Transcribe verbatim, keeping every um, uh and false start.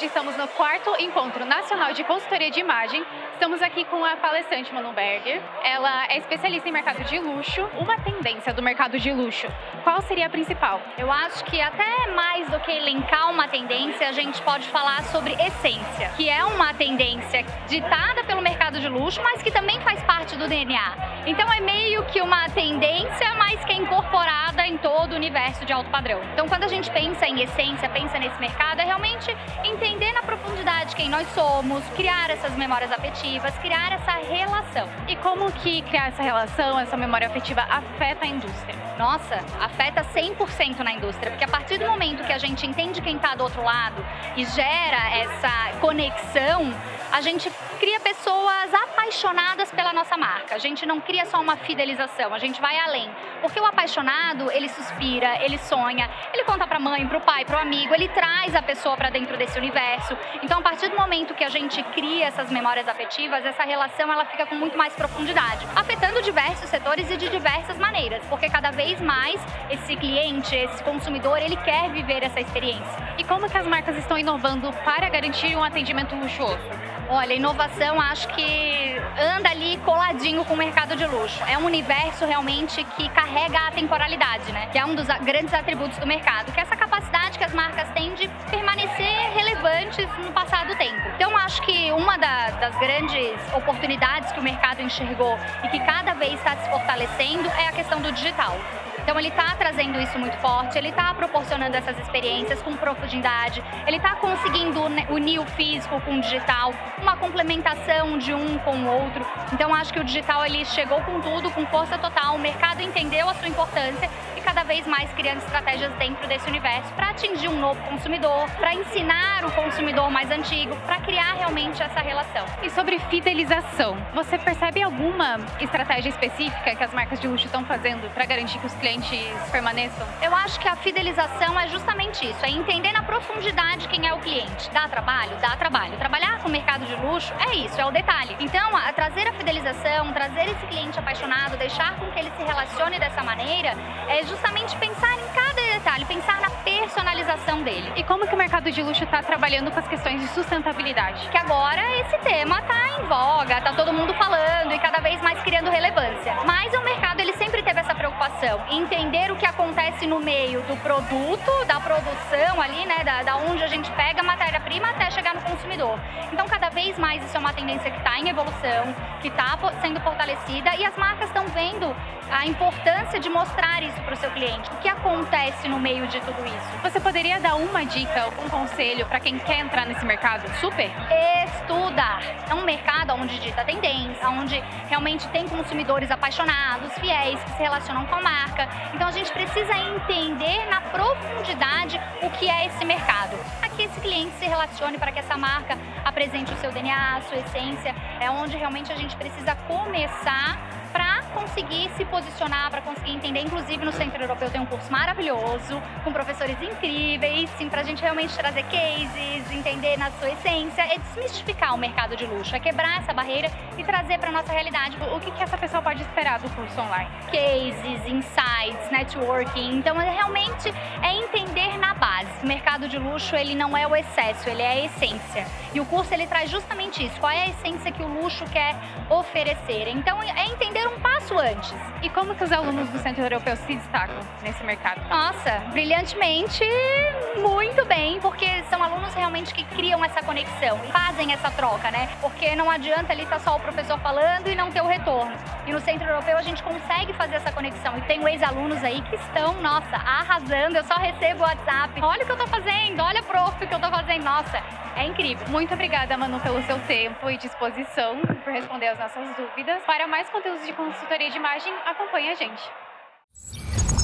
Hoje estamos no quarto Encontro Nacional de Consultoria de Imagem. Estamos aqui com a palestrante Manu Berger. Ela é especialista em mercado de luxo. Uma tendência do mercado de luxo, qual seria a principal? Eu acho que até mais do que elencar uma tendência, a gente pode falar sobre essência, que é uma tendência ditada pelo mercado de luxo, mas que também faz parte do D N A. Então é meio que uma tendência, mas que é incorporada em todo o universo de alto padrão. Então quando a gente pensa em essência, pensa nesse mercado, é realmente entender na profundidade quem nós somos, criar essas memórias afetivas, criar essa relação. E como que criar essa relação, essa memória afetiva afeta a indústria? Nossa, afeta cem por cento na indústria, porque a partir do momento que a gente entende quem está do outro lado e gera essa conexão, a gente cria pessoas apaixonadas pela nossa marca. A gente não cria só uma fidelização, a gente vai além. Porque o apaixonado, ele suspira, ele sonha, ele conta pra mãe, pro pai, pro amigo, ele traz a pessoa pra dentro desse universo. Então, a partir do momento que a gente cria essas memórias afetivas, essa relação ela fica com muito mais profundidade, afetando diversos setores e de diversas maneiras, porque cada vez mais esse cliente, esse consumidor, ele quer viver essa experiência. E como que as marcas estão inovando para garantir um atendimento luxuoso? Olha, inovação acho que anda ali coladinho com o mercado de luxo. É um universo realmente que carrega a temporalidade, né? Que é um dos grandes atributos do mercado, que é essa capacidade que as marcas têm de permanecer relevantes no passado tempo. Então acho que uma da, das grandes oportunidades que o mercado enxergou e que cada vez está se fortalecendo é a questão do digital. Então ele está trazendo isso muito forte, ele está proporcionando essas experiências com profundidade, ele está conseguindo unir o físico com o digital, uma complementação de um com o outro. Então acho que o digital ele chegou com tudo, com força total, o mercado entendeu a sua importância e cada vez mais criando estratégias dentro desse universo para atingir um novo consumidor, para ensinar o consumidor mais antigo, para criar realmente essa relação. E sobre fidelização, você percebe alguma estratégia específica que as marcas de luxo estão fazendo para garantir que os clientes permaneçam? Eu acho que a fidelização é justamente isso, é entender na profundidade quem é o cliente. Dá trabalho? Dá trabalho. Trabalhar com o mercado de luxo é isso, é o detalhe. Então, a trazer a fidelização, trazer esse cliente apaixonado, deixar com que ele se relacione dessa maneira, é justamente pensar em cada detalhe, pensar na personalização dele. E como que o mercado de luxo está trabalhando com as questões de sustentabilidade? Que agora esse tema está em voga, está todo mundo falando e cada vez mais criando relevância. Mas o mercado ele sempre teve essa preocupação, entender o que acontece no meio do produto, da produção ali, né, da, da onde a gente pega a matéria-prima até chegar no consumidor. Então, cada vez mais isso é uma tendência que está em evolução, que está sendo fortalecida e as marcas estão vendo a importância de mostrar isso para o seu cliente. O que acontece no meio de tudo isso? Você poderia dar uma dica, um conselho para quem quer entrar nesse mercado? Super! Estudar. É um mercado onde dita tendência, onde realmente tem consumidores apaixonados, fiéis, que se relacionam com a marca. Então a gente precisa entender na profundidade o que é esse mercado, para que esse cliente se relacione, para que essa marca apresente o seu D N A, a sua essência. É onde realmente a gente precisa começar para conseguir se posicionar, para conseguir entender. Inclusive no Centro Europeu tem um curso maravilhoso, com professores incríveis, sim, para a gente realmente trazer cases, entender na sua essência, é desmistificar o mercado de luxo, é quebrar essa barreira e trazer para nossa realidade. O que, que essa pessoa pode esperar do curso online? Cases, insights, networking. Então é realmente é entender na base. O mercado de luxo ele não é o excesso, ele é a essência. E o curso ele traz justamente isso. Qual é a essência que o luxo quer oferecer? Então é entender um passo antes. E como que os alunos do Centro Europeu se destacam nesse mercado? Nossa, brilhantemente, muito bem, porque são alunos realmente que criam essa conexão, fazem essa troca, né? Porque não adianta ali estar só o professor falando e não ter o retorno. E no Centro Europeu a gente consegue fazer essa conexão. E tenho ex-alunos aí que estão, nossa, arrasando. Eu só recebo o WhatsApp. Olha o que eu tô fazendo, olha, prof, o que eu tô fazendo. Nossa, é incrível. Muito obrigada, Manu, pelo seu tempo e disposição por responder as nossas dúvidas. Para mais conteúdos de consultoria de imagem, acompanhe a gente.